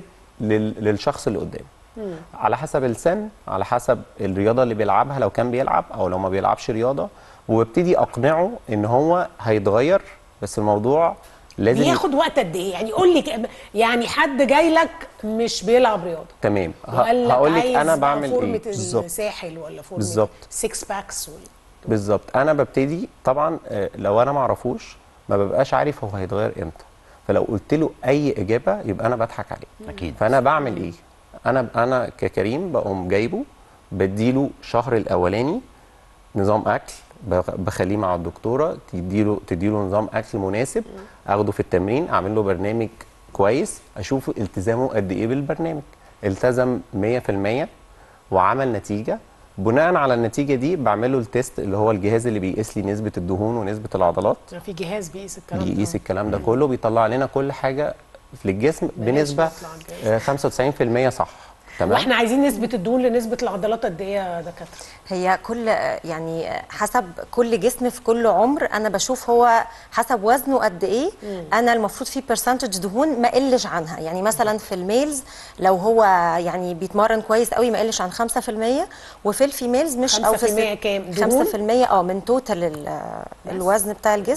للشخص اللي قدامه، على حسب السن، على حسب الرياضه اللي بيلعبها لو كان بيلعب او لو ما بيلعبش رياضه، وابتدي اقنعه ان هو هيتغير. بس الموضوع لازم بياخد وقت قد ايه؟ يعني قول لي، يعني حد جاي لك مش بيلعب رياضه تمام، هقول لك انا بعمل فورمة ايه بالظبط، الساحل ولا فورمه بالظبط سيكس باكس ولا بالظبط. انا ببتدي طبعا لو انا ما اعرفوش ما ببقاش عارف هو هيتغير امتى، فلو قلت له اي اجابه يبقى انا بضحك عليه. اكيد. فانا بعمل ايه؟ انا انا ككريم بقوم جايبه بديله شهر الاولاني نظام اكل، بخليه مع الدكتوره تديله تديله نظام اكل مناسب، اخده في التمرين، اعمل له برنامج كويس، اشوف التزامه قد ايه بالبرنامج. التزم مية في المية وعمل نتيجه، بناء على النتيجه دي بعمل له التيست اللي هو الجهاز اللي بيقيس لي نسبه الدهون ونسبه العضلات. في جهاز بيقيس الكلام ده، بيقيس الكلام ده كله، بيطلع لنا كل حاجه في الجسم بنسبه خمسة وتسعين في المية صح. تمام. واحنا عايزين نسبه الدهون لنسبه العضلات قد ايه يا دكاتره؟ هي كل يعني حسب كل جسم في كل عمر، انا بشوف هو حسب وزنه قد ايه. مم. انا المفروض في برسنتج دهون ما قلش عنها، يعني مثلا في الميلز لو هو يعني بيتمرن كويس قوي ما قلش عن خمسة في المية، وفي الفيميلز مش او في خمسة في المية كام دهون؟ خمسة في المية اه من توتال الوزن بتاع الجسم،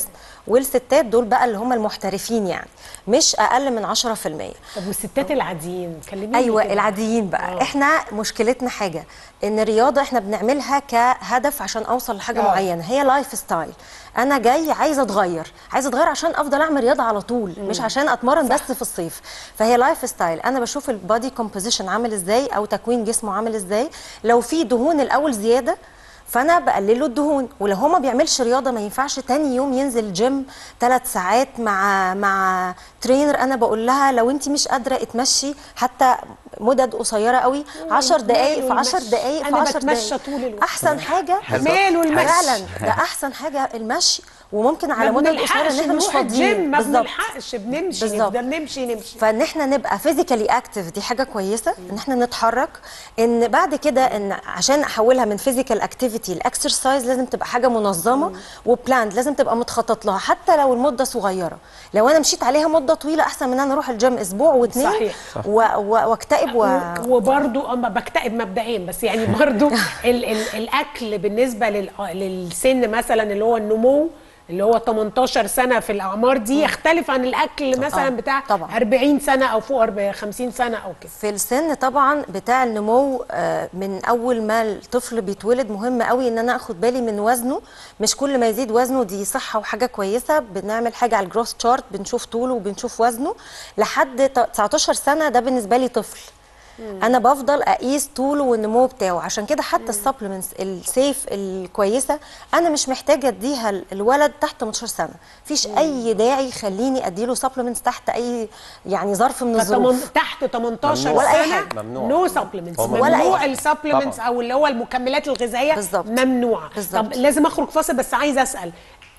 والستات دول بقى اللي هم المحترفين يعني مش اقل من عشرة في المية. طب والستات العاديين كلميني ايوه كده. العاديين بقى آه. احنا مشكلتنا حاجه ان الرياضه احنا بنعملها كهدف عشان اوصل لحاجه آه. معينه، هي لايف ستايل. انا جاي عايزه اتغير، عايزه اتغير عشان افضل اعمل رياضه على طول، مم. مش عشان اتمرن بس في الصيف. فهي لايف ستايل. انا بشوف البادي كومبوزيشن عامل ازاي او تكوين جسمه عامل ازاي. لو في دهون الاول زياده فانا بقلله الدهون، ولو هو ما بيعملش رياضه ما ينفعش تاني يوم ينزل جيم ثلاث ساعات مع مع ترينر. انا بقول لها لو انت مش قادره اتمشي حتى مدد قصيره قوي، عشر دقائق في عشر دقائق في عشر دقائق طول الوقت. احسن حاجه. ماله المشي فعلا ده احسن حاجه المشي، وممكن على مدى قصيره ان احنا مش فاضيين. ما بنلحقش بنمشي نقدر نمشي نمشي فان احنا نبقى فيزيكالي اكتف دي حاجه كويسه، ان احنا نتحرك. ان بعد كده ان عشان احولها من فيزيكال اكتيفيتي لاكسرسايز لازم تبقى حاجه منظمه وبلاند، لازم تبقى متخطط لها حتى لو المده صغيره. لو انا مشيت عليها مده طويله احسن من ان انا اروح الجيم اسبوع واثنين صحيح واكتئب و... وبرده اما بكتئب مبدئيا، بس يعني برده ال ال الاكل بالنسبه لل للسن مثلا اللي هو النمو اللي هو تمنتاشر سنه في الاعمار دي يختلف عن الاكل مثلا بتاع طبعا. أربعين سنه او فوق خمسين سنه او كده. في السن طبعا بتاع النمو من اول ما الطفل بيتولد مهم قوي ان انا اخد بالي من وزنه. مش كل ما يزيد وزنه دي صحه وحاجه كويسه، بنعمل حاجه على الجروث تشارت بنشوف طوله وبنشوف وزنه. لحد تسعتاشر سنه ده بالنسبه لي طفل. مم. انا بفضل اقيس طوله والنمو بتاعه. عشان كده حتى السبلمنتس السيف الكويسه انا مش محتاجه اديها الولد تحت تمنتاشر سنه. مفيش مم. اي داعي يخليني اديله سبلمنتس تحت اي يعني ظرف من الظروف. تحت تمنتاشر ممنوع. سنه ممنوع نو سبلمنتس، ممنوع السبلمنتس او اللي هو المكملات الغذائيه بالزبط. ممنوعه. بالزبط. طب لازم اخرج فاصل، بس عايزه اسال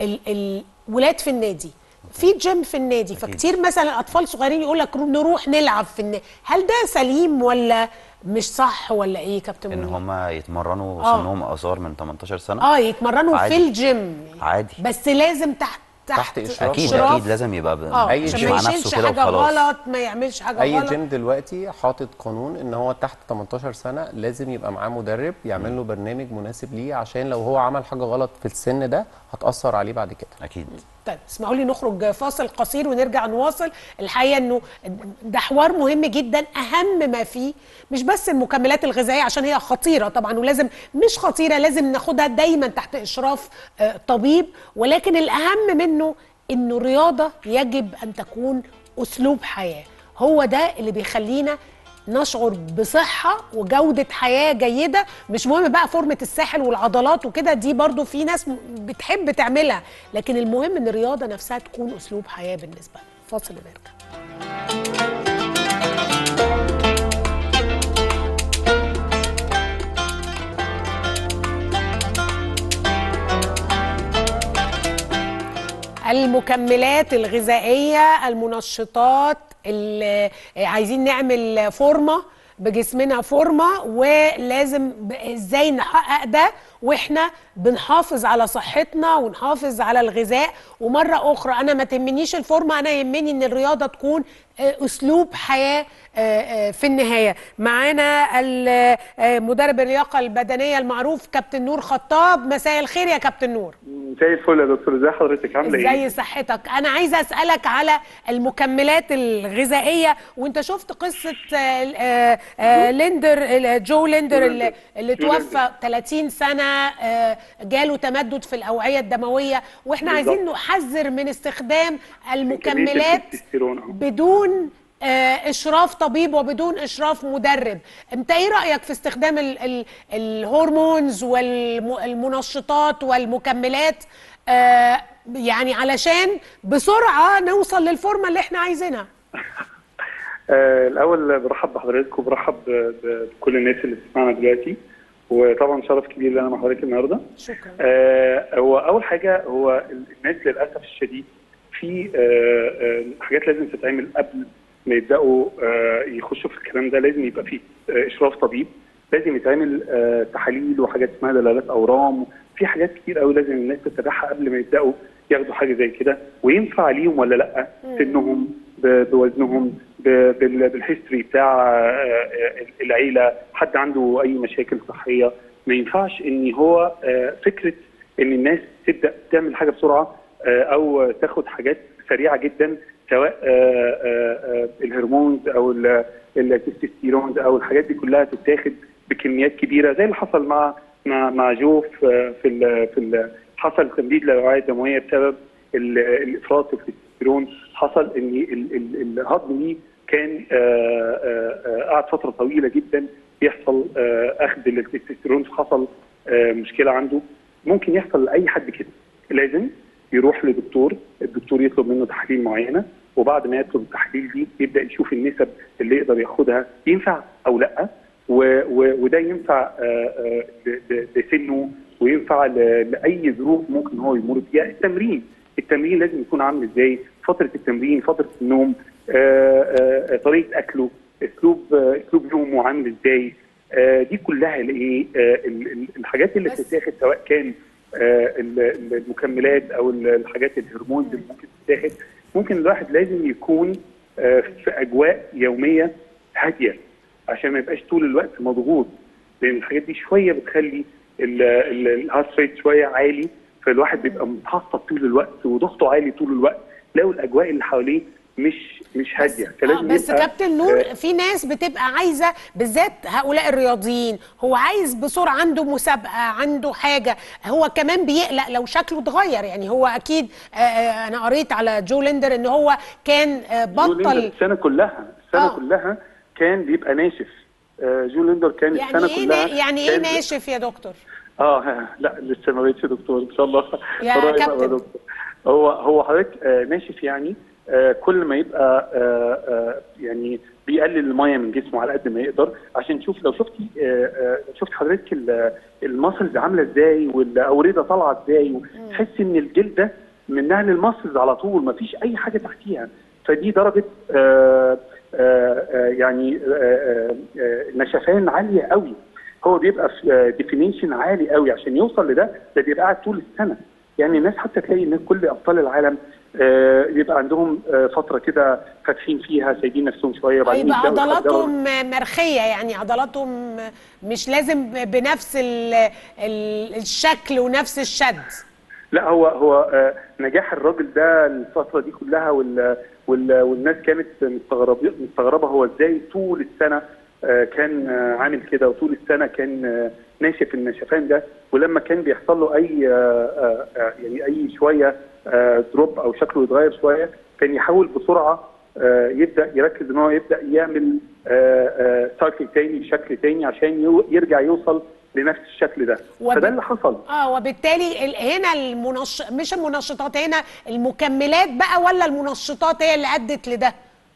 الولاد في النادي في جيم في النادي، فكتير مثلا اطفال صغيرين يقول لك نروح نلعب في النادي، هل ده سليم ولا مش صح ولا ايه كابتن؟ ان هم يتمرنوا آه. سنهم اصغر من تمنتاشر سنه اه يتمرنوا عادي. في الجيم عادي، بس لازم تحت تحت اشراف. اكيد إشراف. اكيد لازم يبقى اه اي جيم مع نفسه كده حاجه وخلاص. غلط، ما يعملش حاجه اي غلط. جيم دلوقتي حاطط قانون ان هو تحت تمنتاشر سنه لازم يبقى معاه مدرب يعمل له برنامج مناسب ليه، عشان لو هو عمل حاجه غلط في السن ده هتاثر عليه بعد كده. اكيد. طيب اسمحوا لي نخرج فاصل قصير ونرجع نواصل. الحقيقه انه ده حوار مهم جدا، اهم ما فيه مش بس المكملات الغذائيه عشان هي خطيره طبعا، ولازم مش خطيره لازم ناخدها دايما تحت اشراف طبيب، ولكن الاهم منه انه الرياضه يجب ان تكون اسلوب حياه. هو ده اللي بيخلينا نشعر بصحة وجودة حياة جيدة. مش مهم بقى فورمة الساحل والعضلات وكده، دي برضو في ناس بتحب تعملها، لكن المهم ان الرياضة نفسها تكون اسلوب حياة بالنسبة لنا. فاصل ونرجع. المكملات الغذائية، المنشطات، اللي عايزين نعمل فورمة بجسمنا فورمة، ولازم ازاي نحقق ده واحنا بنحافظ على صحتنا ونحافظ على الغذاء. ومرة اخرى انا ما تهمنيش الفورمة، انا يهمني ان الرياضة تكون اسلوب حياة في النهاية. معانا مدرب اللياقة البدنية المعروف كابتن نور خطاب. مساء الخير يا كابتن نور. زي الفل يا دكتور، ازي حضرتك عامله ايه؟ ازي صحتك؟ انا عايزه اسالك على المكملات الغذائيه، وانت شفت قصه ليندر جو ليندر اللي, اللي توفى ثلاثين سنه، جاله تمدد في الاوعيه الدمويه، واحنا بالضبط. عايزين نحذر من استخدام المكملات بدون اشراف طبيب وبدون اشراف مدرب. انت ايه رايك في استخدام ال ال الهرمونز والمنشطات والمكملات آه يعني علشان بسرعه نوصل للفورمه اللي احنا عايزينها؟ آه الاول برحب بحضرتك وبرحب بكل الناس اللي بتسمعنا دلوقتي، وطبعا شرف كبير لي انا مع حضرتك النهارده. شكرا. آه هو اول حاجه، هو الناس للاسف الشديد في آه آه حاجات لازم تتعمل قبل ما يبداوا آه يخشوا في الكلام ده. لازم يبقى فيه آه اشراف طبيب، لازم يتعمل آه تحاليل وحاجات اسمها دلالات اورام، في حاجات كتير قوي لازم الناس تتابعها قبل ما يبداوا ياخدوا حاجه زي كده، وينفع ليهم ولا لا، سنهم بوزنهم بالهيستوري بتاع آه العيله، حد عنده اي مشاكل صحيه. ما ينفعش ان هو آه فكره ان الناس تبدا تعمل حاجه بسرعه او تاخد حاجات سريعه جدا، سواء الهرمونز او التستوستيرون او الحاجات دي كلها تتاخد بكميات كبيره، زي اللي حصل مع مع مع جو في في في حصل تمديد للاوعيه الدمويه بسبب الافراط في التستوستيرون. حصل ان الهضم دي كان قعد فتره طويله جدا بيحصل اخذ التستوستيرون، حصل مشكله عنده. ممكن يحصل لاي حد كده، لازم يروح لدكتور، الدكتور يطلب منه تحاليل معينه، وبعد ما يطلب التحاليل دي يبدا يشوف النسب اللي يقدر ياخدها ينفع او لا، وده ينفع لسنه وينفع لاي ظروف ممكن هو يمر بيها. التمرين التمرين لازم يكون عامل ازاي، فتره التمرين، فتره النوم، طريقه اكله، اسلوب اسلوب نومه عامل ازاي، دي كلها الايه الحاجات اللي بتتاخد، سواء كان المكملات او الحاجات الهرمون اللي ممكن تتاخد. ممكن الواحد لازم يكون في اجواء يوميه هاديه عشان ما يبقاش طول الوقت مضغوط، لان الحاجات دي شويه بتخلي الهارت ريت شويه عالي، فالواحد بيبقى متعصب طول الوقت وضغطه عالي طول الوقت لو الاجواء اللي حواليه مش مش هاديه. فلازم بس كابتن نور، آه في ناس بتبقى عايزه، بالذات هؤلاء الرياضيين، هو عايز بسرعه، عنده مسابقه، عنده حاجه، هو كمان بيقلق لو شكله اتغير. يعني هو اكيد آه انا قريت على جو ليندر ان هو كان آه بطل السنه كلها السنه آه. كلها كان بيبقى ناشف. آه جو ليندر كان يعني السنه إيه كلها يعني ايه ناشف يا دكتور؟ اه لا لسه ما بقتش دكتور ان شاء الله يا كابتن. هو هو حضرتك آه ناشف، يعني آه كل ما يبقى آه آه يعني بيقلل الميه من جسمه على قد ما يقدر، عشان تشوف لو شفتي آه آه شفت حضرتك الماسلز عامله ازاي والاورده طالعه ازاي، وتحس ان الجلد ده منها للماسلز على طول، ما فيش اي حاجه تحتيها. فدي درجه آه آه آه يعني آه آه نشفان عاليه قوي. هو بيبقى في ديفينيشن عالي قوي عشان يوصل لده، ده بيبقى قاعد طول السنه. يعني الناس حتى تلاقي ان كل ابطال العالم آه يبقى عندهم آه فتره كده فاتحين فيها سايبين نفسهم شويه، وبعدين يبقى عضلاتهم مرخيه، يعني عضلاتهم مش لازم بنفس ال ال الشكل ونفس الشد. لا هو هو آه نجاح الراجل ده الفتره دي كلها، وال وال والناس كانت مستغربه مستغربه هو ازاي طول السنه آه كان آه عامل كده، وطول السنه كان آه ناشف النشفان ده. ولما كان بيحصل له اي آه آه يعني اي شويه آه دروب او شكله يتغير شويه، كان يحاول بسرعه آه يبدا يركز ان هو يبدا يعمل آه آه سايكل تاني بشكل تاني عشان يو يرجع يوصل لنفس الشكل ده. وب... فده اللي حصل. اه وبالتالي هنا المنش... مش المنشطات، هنا المكملات بقى، ولا المنشطات هي اللي ادت لده؟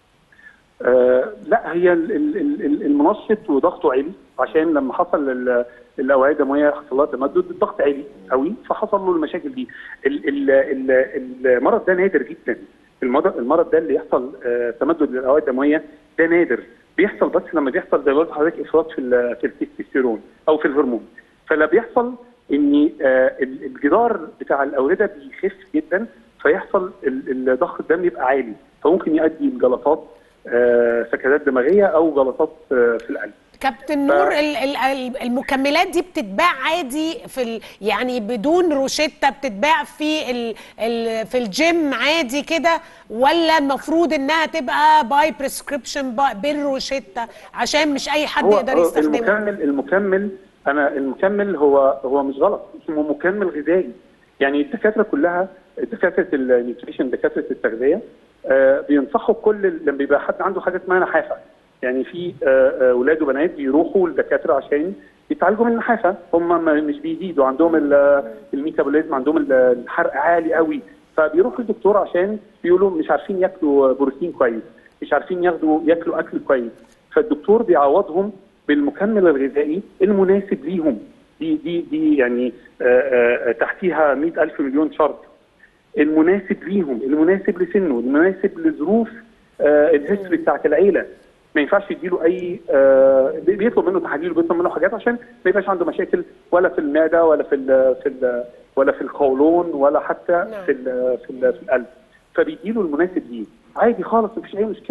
آه لا هي المنشط وضغطه عالي، عشان لما حصل الاوعيه الدمويه حصل لها تمدد، الضغط عالي قوي فحصل له المشاكل دي. ال ال ال المرض ده نادر جدا، المرض المرض ده اللي يحصل آه تمدد للاوعيه الدمويه ده نادر، بيحصل بس لما بيحصل زي ما قلت لحضرتك افراط في في التستوستيرون او في الهرمون. فلا بيحصل ان آه الجدار بتاع الاورده بيخف جدا، فيحصل الضغط الدم يبقى عالي، فممكن يؤدي لجلطات آه سكتات دماغيه او جلطات آه في القلب. كابتن نور، ف... المكملات دي بتتباع عادي في ال... يعني بدون روشتة، بتتباع في ال... ال... في الجيم عادي كده، ولا المفروض انها تبقى باي بريسكريبشن بالروشتة عشان مش اي حد يقدر يستخدمها؟ المكمل المكمل انا المكمل هو هو مش غلط، اسمه مكمل غذائي. يعني الدكاتره كلها، دكاتره النيوتريشن، دكاتره التغذيه آه بينصحوا كل لما بيبقى حد عنده حاجه اسمها نحافه. يعني في اولاد وبنات بيروحوا للدكاتره عشان يتعالجوا من النحافه، هم مش بيزيدوا، عندهم الميتابوليزم، عندهم الحرق عالي قوي، فبيروحوا للدكتور عشان بيقولوا مش عارفين ياكلوا بروتين كويس، مش عارفين ياخدوا ياكلوا اكل كويس، فالدكتور بيعوضهم بالمكمل الغذائي المناسب ليهم. دي دي دي يعني آآ آآ تحتيها مئة ألف مليون شرط، المناسب ليهم، المناسب لسنه، المناسب لظروف الهيستوري بتاعت العيله. ما ينفعش يديله اي آه بيطلب منه تحاليل وبيطلب منه حاجات عشان ما يبقاش عنده مشاكل ولا في المعده ولا في ال في ال ولا في القولون ولا حتى في ال في, ال في القلب، فبيديله المناسب ليه عادي خالص، مفيش اي مشكله.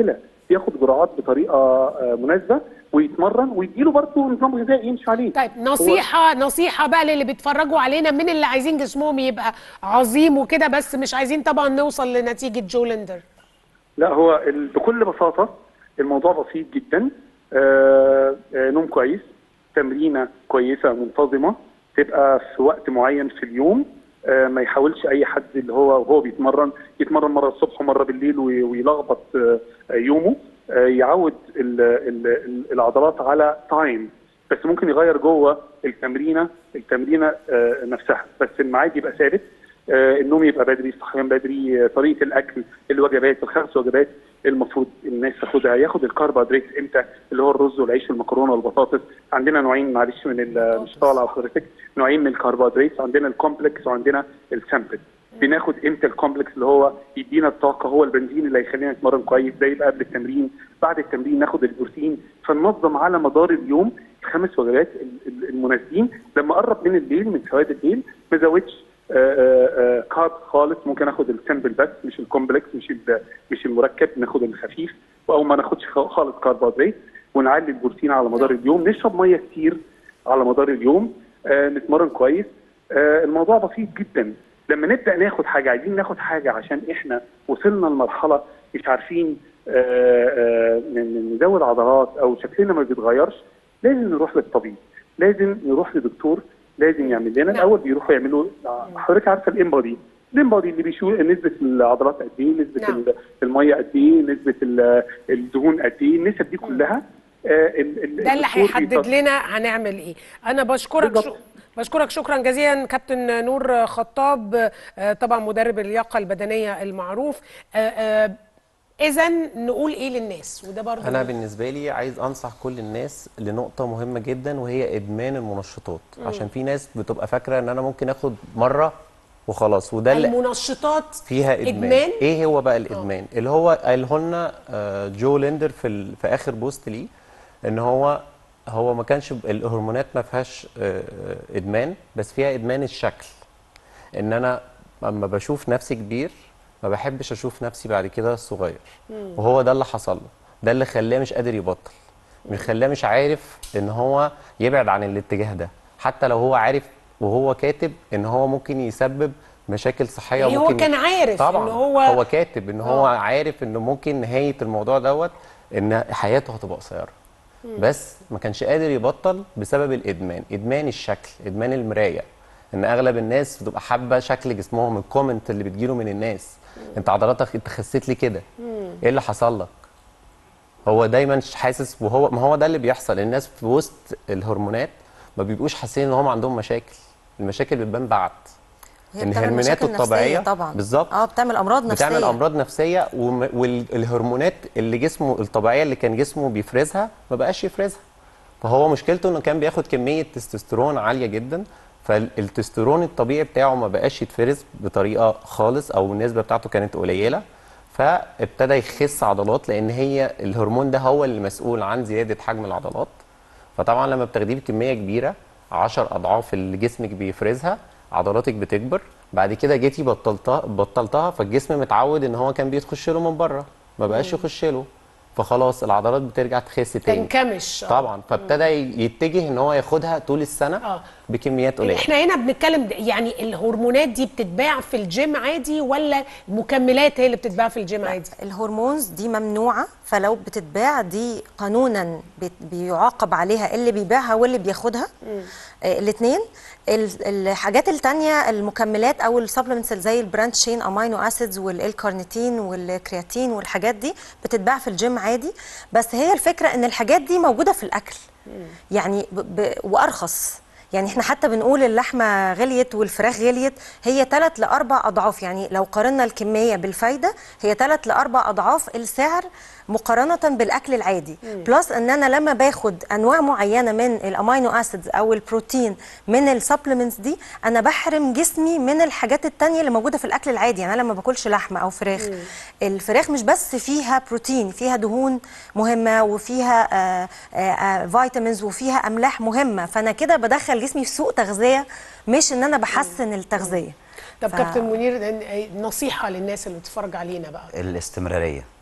ياخد جرعات بطريقه آه، مناسبه ويتمرن ويديله برضه نظام غذائي يمشي عليه. طيب نصيحه نصيحه بقى للي بيتفرجوا علينا، من اللي عايزين جسمهم يبقى عظيم وكده بس مش عايزين طبعا نوصل لنتيجه جو ليندر. لا هو ال- بكل بساطه الموضوع بسيط جدا. آه، آه، نوم كويس، تمرينه كويسه منتظمه، تبقى في وقت معين في اليوم. آه، ما يحاولش اي حد اللي هو وهو بيتمرن يتمرن مره الصبح ومره بالليل وي- ويلخبط آه، يومه. آه، يعود ال- ال- ال- العضلات على تايم، بس ممكن يغير جوه التمرينه التمرينه آه، نفسها، بس الميعاد يبقى ثابت. آه، النوم يبقى بدري، الصحيان بدري، آه، طريقه الاكل، الوجبات، الخمس وجبات المفروض الناس تاخدها. ياخد الكربوهيدرات امتى؟ اللي هو الرز والعيش والمكرونه والبطاطس. عندنا نوعين، معلش من ال- مش طالع حضرتك، نوعين من الكربوهيدرات، عندنا الكومبلكس وعندنا السامبل. بناخد امتى الكومبلكس اللي هو يدينا الطاقه، هو البنزين اللي هيخلينا نتمرن كويس، ده يبقى قبل التمرين. بعد التمرين ناخد البروتين. فننظم على مدار اليوم الخمس وجبات ال- ال- المناسبين. لما قرب من الليل، من سواد الليل، ما زودش كارب خالص. ممكن اخد السامبل بس، مش الكومبلكس، مش ال- مش المركب، ناخد الخفيف. او ما ناخدش خ- خالص كربوهيدرات، ونعلي البروتين على مدار اليوم. نشرب ميه كتير على مدار اليوم. آه، نتمرن كويس. آه، الموضوع بسيط جدا. لما نبدا ناخد حاجه، عايزين ناخد حاجه عشان احنا وصلنا لمرحله مش عارفين آه، آه، ن- نزود عضلات او شكلنا ما بيتغيرش، لازم نروح للطبيب، لازم نروح لدكتور، لازم يعمل لنا. الاول بيروحوا يعملوا، حضرتك عارفه الانبادي، الانبادي اللي بيشوف نسبه العضلات قد ايه، نسبه نعم. الميه قد ايه، نسبه ال- الدهون قد ايه، النسب دي كلها. آه، ال- ال- ده اللي الدكتور هيحدد بيطلع- لنا هنعمل ايه. انا بشكرك بالضبط. شو بشكرك شكرا جزيلا كابتن نور خطاب، آه، طبعا مدرب اللياقه البدنيه المعروف. اذا نقول ايه للناس؟ وده برضه انا بالنسبه لي عايز انصح كل الناس لنقطه مهمه جدا، وهي ادمان المنشطات. عشان في ناس بتبقى فاكره ان انا ممكن اخد مره وخلاص، وده اللي المنشطات فيها ادمان. إدمان؟ ايه هو بقى الادمان؟ اللي هو قاله لنا آه، جو ليندر في ال... في اخر بوست ليه، ان هو هو ما كانش ب- الهرمونات ما فيهاش آه، ادمان، بس فيها ادمان الشكل. ان انا اما بشوف نفسي كبير ما بحبش اشوف نفسي بعد كده صغير. وهو ده اللي حصل له، ده اللي خلاه مش قادر يبطل، مش خلاه مش عارف ان هو يبعد عن الاتجاه ده، حتى لو هو عارف وهو كاتب ان هو ممكن يسبب مشاكل صحيه. يعني هو وممكن كان عارف طبعا إن هو- هو كاتب ان هو آه. عارف انه ممكن نهايه الموضوع دوت ان حياته هتبقى قصيره، بس ما كانش قادر يبطل بسبب الادمان. ادمان الشكل، ادمان المرايه، ان اغلب الناس بتبقى حابه شكل جسمهم. الكومنت اللي بتجيله من الناس، انت عضلاتك، انت خسيت لي كده، ايه اللي حصل لك؟ هو دايما مش حاسس، وهو ما هو ده اللي بيحصل. الناس في وسط الهرمونات ما بيبقوش حاسين ان هم عندهم مشاكل، المشاكل بتبان بعد. هي ان بتعمل هرموناته مشاكل نفسية الطبيعيه طبعا. بالظبط اه بتعمل امراض نفسيه، بتعمل امراض نفسيه، وم- والهرمونات اللي جسمه الطبيعيه اللي كان جسمه بيفرزها ما بقاش يفرزها. فهو مشكلته انه كان بياخد كميه تستوستيرون عاليه جدا، فالتستوستيرون الطبيعي بتاعه ما بقاش يتفرز بطريقه خالص، او النسبه بتاعته كانت قليله، فابتدى يخس عضلات، لان هي الهرمون ده هو اللي مسؤول عن زياده حجم العضلات. فطبعا لما بتاخديه بكميه كبيره، عشر اضعاف اللي جسمك بيفرزها، عضلاتك بتكبر. بعد كده جيتي بطلتها بطلتها فالجسم متعود ان هو كان بيخش له من بره، ما بقاش يخش له، فخلاص العضلات بترجع تخس تاني تنكمش. آه. طبعا. فابتدى يتجه ان هو ياخدها طول السنه آه. بكميات قليله. احنا هنا بنتكلم د- يعني الهرمونات دي بتتباع في الجيم عادي، ولا المكملات هي اللي بتتباع في الجيم عادي؟ الهرمونز دي ممنوعه، فلو بتتباع دي قانونا بت- بيعاقب عليها اللي بيبيعها واللي بياخدها. آه الاثنين. الحاجات التانية المكملات او السبلمنتس زي البراند شين امينو اسيدز والكارنيتين والكرياتين والحاجات دي بتتباع في الجيم عادي. بس هي الفكره ان الحاجات دي موجوده في الاكل يعني ب ب وارخص. يعني احنا حتى بنقول اللحمه غليت والفراخ غليت، هي ثلاث لاربع اضعاف. يعني لو قارنا الكميه بالفايده هي ثلاث لاربع اضعاف السعر مقارنه بالاكل العادي. بلس ان انا لما باخد انواع معينه من الامينو اسيدز او البروتين من السبلمنتس دي، انا بحرم جسمي من الحاجات التانية اللي موجوده في الاكل العادي. يعني انا لما باكلش لحمه او فراخ، مم. الفراخ مش بس فيها بروتين، فيها دهون مهمه وفيها آآ آآ فيتامينز وفيها املاح مهمه، فانا كده بدخل جسمي في سوء تغذيه، مش ان انا بحسن التغذيه. طب ف... كابتن منير، نصيحه للناس اللي بتتفرج علينا بقى. الاستمراريه.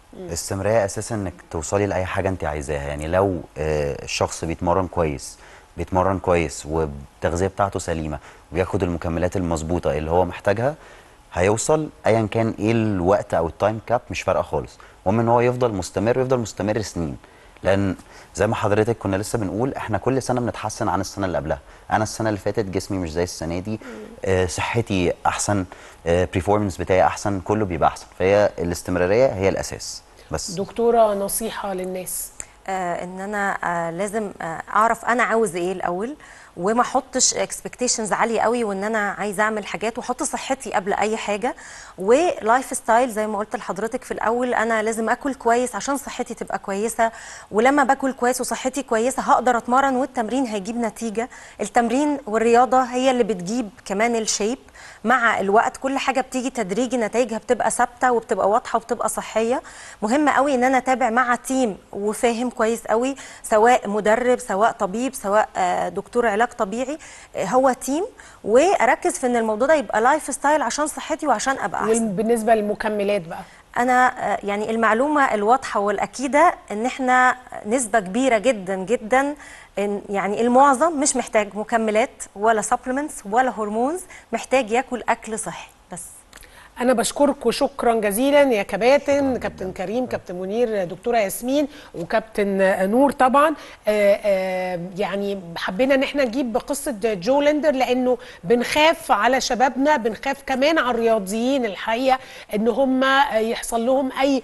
الاستمراريه اساسا انك توصلي لاي حاجه انت عايزاها. يعني لو آه، الشخص بيتمرن كويس بيتمرن كويس والتغذيه بتاعته سليمه وبياخد المكملات المظبوطه اللي هو محتاجها، هيوصل ايا كان ايه الوقت او التايم كاب، مش فارقه خالص. المهم ان هو يفضل مستمر ويفضل مستمر سنين. لان زي ما حضرتك كنا لسه بنقول، احنا كل سنه بنتحسن عن السنه اللي قبلها. انا السنه اللي فاتت جسمي مش زي السنه دي، آه صحتي احسن، آه بريفورمنس بتاعي احسن، كله بيبقى احسن. فهي الاستمراريه هي الاساس. بس دكتوره نصيحه للناس. آه ان انا آه لازم آه اعرف انا عاوز ايه الاول، وما احطش اكسبكتيشنز عاليه قوي، وان انا عايزه اعمل حاجات واحط صحتي قبل اي حاجه. ولايف ستايل زي ما قلت لحضرتك في الاول، انا لازم اكل كويس عشان صحتي تبقى كويسه، ولما باكل كويس وصحتي كويسه هقدر اتمرن والتمرين هيجيب نتيجه. التمرين والرياضه هي اللي بتجيب كمان الشيب مع الوقت. كل حاجه بتيجي تدريجي، نتائجها بتبقى ثابته وبتبقى واضحه وبتبقى صحيه. مهم قوي ان انا اتابع مع تيم وفاهم كويس قوي، سواء مدرب سواء طبيب سواء دكتور علاج طبيعي، هو تيم، واركز في ان الموضوع ده يبقى لايف ستايل عشان صحتي وعشان ابقى احسن. بالنسبه للمكملات بقى، انا يعني المعلومه الواضحه والاكيده ان احنا نسبه كبيره جدا جدا، إن يعني المعظم مش محتاج مكملات ولا سبلمنتس ولا هرمونز، محتاج ياكل اكل صحي بس. أنا بشكركم شكرا جزيلا يا كباتن، كابتن كريم، كابتن منير، دكتورة ياسمين، وكابتن نور طبعا. آآ آآ يعني حبينا ان احنا نجيب قصة جولندر لأنه بنخاف على شبابنا، بنخاف كمان على الرياضيين الحقيقة ان هم يحصل لهم أي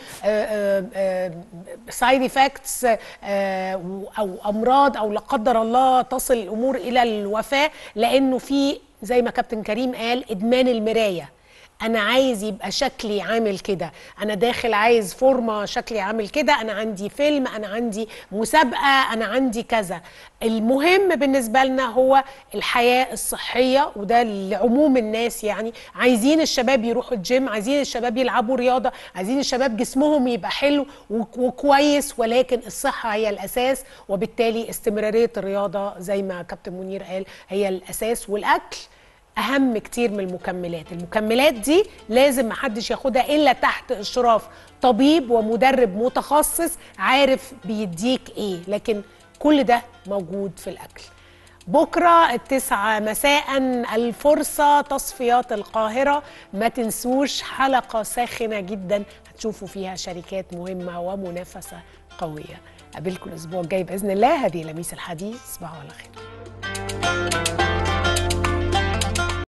سايد افكتس أو أمراض أو لا قدر الله تصل الأمور إلى الوفاة، لأنه في زي ما كابتن كريم قال إدمان المراية. أنا عايز يبقى شكلي عامل كده، أنا داخل عايز فورمة شكلي عامل كده، أنا عندي فيلم، أنا عندي مسابقة، أنا عندي كذا. المهم بالنسبة لنا هو الحياة الصحية، وده لعموم الناس. يعني عايزين الشباب يروحوا الجيم، عايزين الشباب يلعبوا رياضة، عايزين الشباب جسمهم يبقى حلو وكويس، ولكن الصحة هي الأساس، وبالتالي استمرارية الرياضة زي ما كابتن منير قال هي الأساس، والأكل أهم كتير من المكملات. المكملات دي لازم محدش ياخدها إلا تحت إشراف طبيب ومدرب متخصص عارف بيديك إيه، لكن كل ده موجود في الأكل. بكرة التسعة مساء الفرصة تصفيات القاهرة، ما تنسوش حلقة ساخنة جدا هتشوفوا فيها شركات مهمة ومنافسة قوية. قابلكم الأسبوع الجاي بإذن الله. هذه لميس الحديث، صباحو على خير.